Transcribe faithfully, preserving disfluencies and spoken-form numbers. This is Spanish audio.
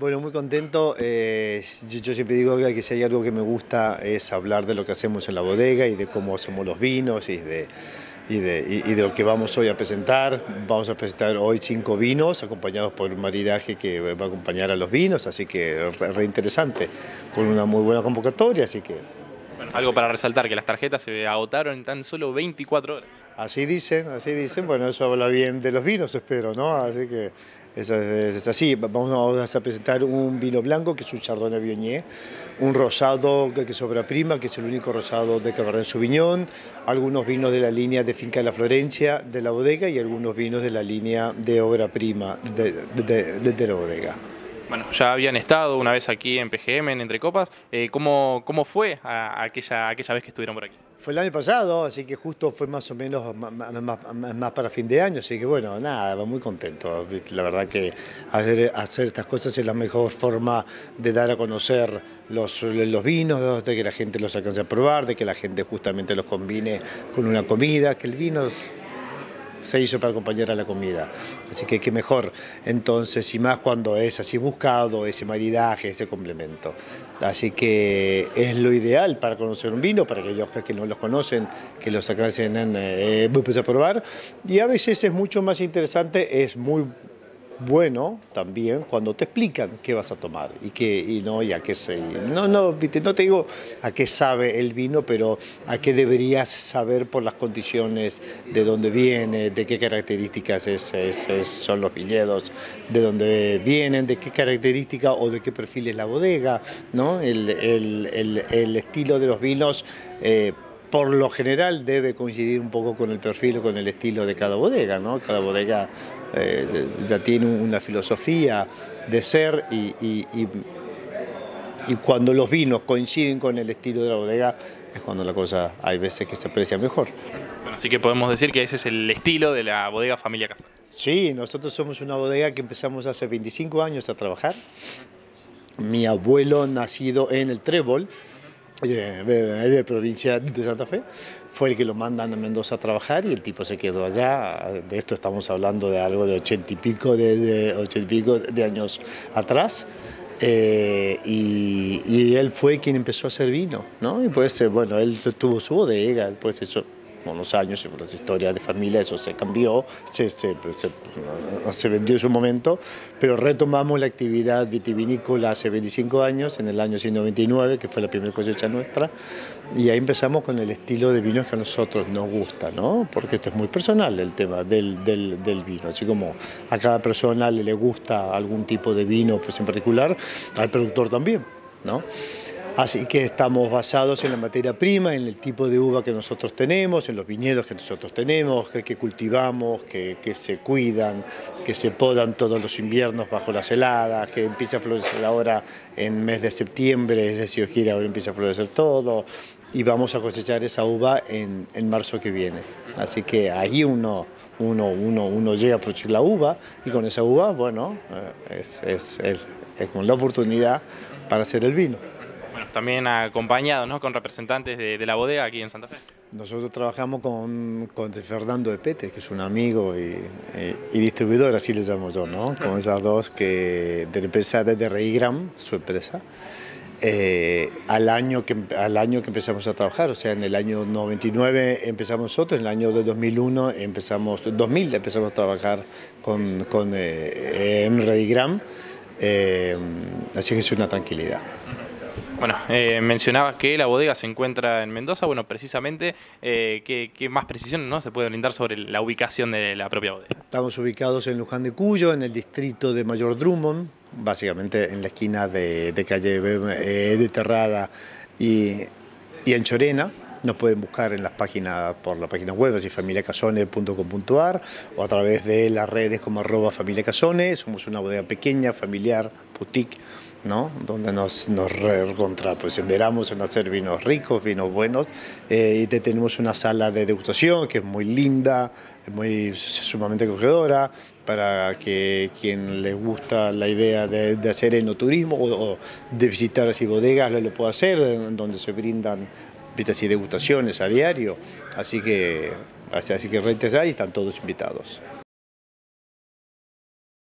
Bueno, muy contento. Eh, yo, yo siempre digo que si hay algo que me gusta es hablar de lo que hacemos en la bodega y de cómo hacemos los vinos y de, y de, y, y de lo que vamos hoy a presentar. Vamos a presentar hoy cinco vinos acompañados por un maridaje que va a acompañar a los vinos, así que re, re interesante, con una muy buena convocatoria, así que... Bueno, algo para resaltar, que las tarjetas se agotaron en tan solo veinticuatro horas. Así dicen, así dicen, bueno, eso habla bien de los vinos, espero, ¿no? Así que eso es, es así. Vamos a presentar un vino blanco, que es un Chardonnay Viognier, un rosado que es obra prima, que es el único rosado de Cabernet Sauvignon, algunos vinos de la línea de Finca de la Florencia de la bodega y algunos vinos de la línea de obra prima de, de, de, de la bodega. Bueno, ya habían estado una vez aquí en P G M, en Entre Copas. Eh, ¿cómo, ¿Cómo fue a, a aquella, aquella vez que estuvieron por aquí? Fue el año pasado, así que justo fue más o menos más, más, más para fin de año, así que bueno, nada, muy contento. La verdad que hacer, hacer estas cosas es la mejor forma de dar a conocer los, los vinos, de que la gente los alcance a probar, de que la gente justamente los combine con una comida, que el vino se hizo para acompañar a la comida, así que qué mejor. Entonces, y más cuando es así buscado, ese maridaje, ese complemento. Así que es lo ideal para conocer un vino, para aquellos que no los conocen, que los alcancen eh, a probar. Y a veces es mucho más interesante, es muy bueno también cuando te explican qué vas a tomar y, qué, y, no, y a qué se... No, no, no te digo a qué sabe el vino, pero a qué deberías saber por las condiciones, de dónde viene, de qué características es, es, es, son los viñedos, de dónde vienen, de qué característica o de qué perfil es la bodega, ¿no? El, el, el, el estilo de los vinos eh, por lo general debe coincidir un poco con el perfil o con el estilo de cada bodega, ¿no? Cada bodega eh, ya tiene una filosofía de ser y, y, y, y cuando los vinos coinciden con el estilo de la bodega es cuando la cosa hay veces que se aprecia mejor. Bueno, así que podemos decir que ese es el estilo de la bodega Familia Casone. Sí, nosotros somos una bodega que empezamos hace veinticinco años a trabajar. Mi abuelo, nacido en el Trébol, de, de, de provincia de Santa Fe, fue el que lo mandan a Mendoza a trabajar y el tipo se quedó allá. De esto estamos hablando de algo de ochenta y pico de, de, ochenta y pico de años atrás. Eh, y, y él fue quien empezó a hacer vino, ¿no? Y pues, bueno, él tuvo su bodega, pues eso, con los años, con las historias de familia, eso se cambió, se, se, se, se vendió en su momento, pero retomamos la actividad vitivinícola hace veinticinco años, en el año noventa y nueve, que fue la primera cosecha nuestra, y ahí empezamos con el estilo de vinos que a nosotros nos gusta, ¿no? Porque esto es muy personal, el tema del, del, del vino, así como a cada persona le, le gusta algún tipo de vino pues en particular, al productor también, ¿no? Así que estamos basados en la materia prima, en el tipo de uva que nosotros tenemos, en los viñedos que nosotros tenemos, que, que cultivamos, que, que se cuidan, que se podan todos los inviernos bajo las heladas, que empieza a florecer ahora en mes de septiembre, es decir, gira, ahora empieza a florecer todo, y vamos a cosechar esa uva en, en marzo que viene. Así que ahí uno, uno, uno, uno llega a producir la uva, y con esa uva, bueno, es, es, es, es con la oportunidad para hacer el vino. También acompañados, ¿no?, con representantes de, de la bodega aquí en Santa Fe. Nosotros trabajamos con, con Fernando de Petre, que es un amigo y, y, y distribuidor, así le llamo yo, ¿no? Con esas dos que, de la empresa de Reigram, su empresa, eh, al, año que, al año que empezamos a trabajar, o sea, en el año noventa y nueve empezamos nosotros, en el año de dos mil uno empezamos, dos mil empezamos a trabajar con, con eh, en Reigram, eh, así que es una tranquilidad. Bueno, eh, mencionabas que la bodega se encuentra en Mendoza. Bueno, precisamente, eh, ¿qué, qué más precisión, ¿no?, se puede brindar sobre la ubicación de la propia bodega? Estamos ubicados en Luján de Cuyo, en el distrito de Mayor Drummond, básicamente en la esquina de, de calle eh, de Terrada y, y Anchorena. Nos pueden buscar en las páginas, por la página web, así familia casone punto com punto ar, o a través de las redes como arroba Familia Casone. Somos una bodega pequeña, familiar, boutique, ¿no?, donde nos, nos recontra, pues esperamos en hacer vinos ricos, vinos buenos, eh, y te, tenemos una sala de degustación que es muy linda, muy sumamente acogedora, para que quien les gusta la idea de, de hacer enoturismo o, o de visitar así bodegas lo, lo pueda hacer, donde se brindan y degustaciones a diario, así que, así que rentes ahí, están todos invitados.